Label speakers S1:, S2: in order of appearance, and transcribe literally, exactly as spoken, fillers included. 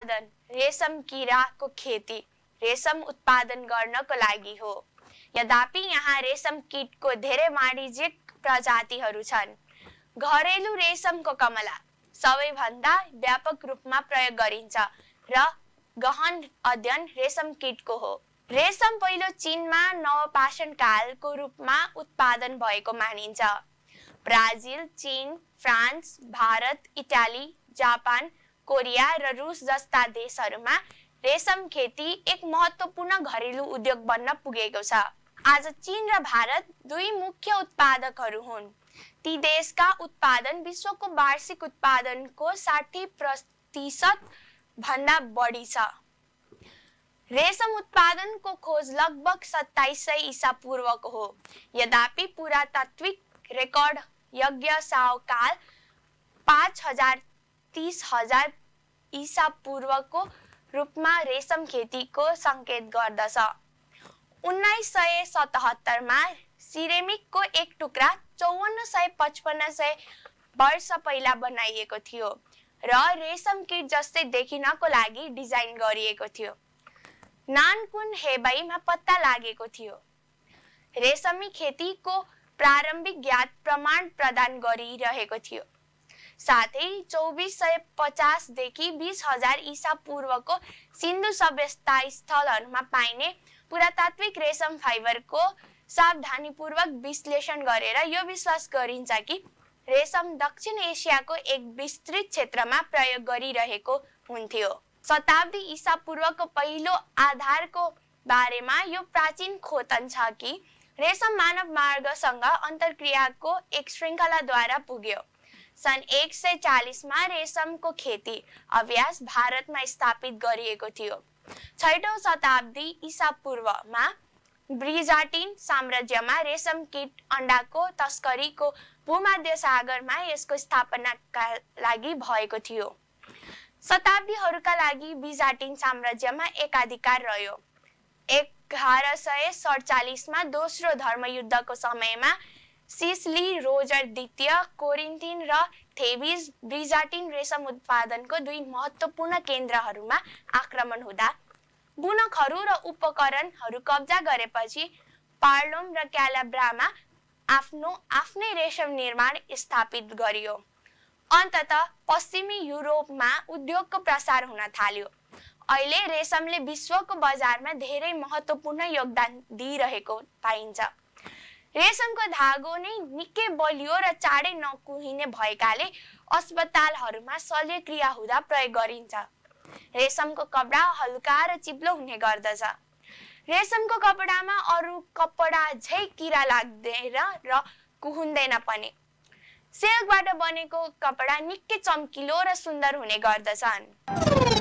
S1: रेशम कीराको खेती रेशम उत्पादन गर्नको लागि हो। यद्यपि यहाँ रेशम कीटको धेरै वाणिज्यिक प्रजातिहरू छन्। घरेलु रेशमको कमला सबैभन्दा व्यापक रूपमा प्रयोग गरिन्छ र गहन अध्ययन रेशम कीटको हो। रेशम पहिलो चीनमा नवपाषाण कालको रूपमा उत्पादन भएको मानिन्छ। ब्राजिल, चीन, France, Bharat, Italy, Japan, Korea र रुस जस्ता देशहरूमा रेशम खेती एक महत्त्वपूर्ण घरेलु उद्योग बन्न पुगेको छ। आज चीन र भारत दुई मुख्य उत्पादकहरू हुन्। ती देशका उत्पादन विश्वको वार्षिक उत्पादनको साठी प्रतिशत भन्दा बढी छ। रेशम उत्पादनको खोज लगभग सत्ताइस सय ईसा पूर्वको हो। यद्यपि पुरातात्विक रेकर्ड यज्ञशाव काल पाँच हजार तीस हजार ईसा पूर्वको रूपमा रेशम खेतीको संकेत गर्दछ। उन्नाइस सय सतहत्तर मा सिरेमिकको एक टुक्रा चौवन्न सय पचपन्न सय वर्ष पहिला बनाइएको थियो र रेशम कीट जस्तै देखिनको लागि डिजाइन गरिएको थियो। नानकुन हेबाईमा पत्ता लागेको थियो। रेशमी खेतीको प्रारम्भिक ज्ञात प्रमाण प्रदान गरिरहेको थियो। साथै चौबीस सय पचास देखि बीस हजार ईसा पूर्वको सिन्धु सभ्यता स्थलहरूमा पाइने पुरातात्विक रेशम फाइबरको सावधानीपूर्वक विश्लेषण गरेर यो विश्वास गरिन्छ कि रेशम दक्षिण एसियाको एक विस्तृत क्षेत्रमा प्रयोग गरिरहेको हुन्थ्यो। शताब्दी ईसा पूर्वको पहिलो आधारको बारेमा यो प्राचीन खोतन छ कि रेशम मानव मार्गसँग अन्तर्क्रियाको एक श्रृङ्खलाद्वारा पुग्यो। सन् एक सय चालीस मा रेशमको खेती अभ्यास भारतमा स्थापित गरिएको थियो। छैटौं शताब्दी ईसा पूर्वमा ब्रिजाटिन साम्राज्यमा रेशम कीट अण्डाको तस्करीको भूमध्य सागरमा यसको स्थापनाका लागि भएको थियो। शताब्दीहरूका लागि बिजाटिन साम्राज्यमा एकाधिकार रह्यो। एघार सय सडचालिस मा दोस्रो धर्मयुद्धको समयमा सिसली, रोजर द्वितीय, कोरिन्थिन र थेबिस ब्रिजाटिन रेशम उत्पादनको दुई महत्त्वपूर्ण केन्द्रहरूमा आक्रमण हुँदा बुनकहरू र उपकरणहरू कब्जा गरेपछि पार्लोम र क्यालाब्रामा आफ्नो आफ्नै रेशम निर्माण स्थापित गरियो। अन्ततः पश्चिमी युरोपमा उद्योगको प्रसार हुन थाल्यो। अहिले रेशमले विश्वको बजारमा धेरै महत्त्वपूर्ण योगदान दिइरहेको पाइन्छ। रेशमको धागो नै निकै बलियो र चाँडै नकुहिने भएकाले अस्पतालहरूमा शल्यक्रिया हुँदा प्रयोग गरिन्छ। रेशमको कपडा हल्का र चिप्लो हुने गर्दछ। रेशमको कपडामा अरू कपडा झै किरा लाग्दैन र कुहुँदैन पनि। सिल्कबाट बनेको कपडा निकै चम्किलो र सुन्दर हुने गर्दछन्।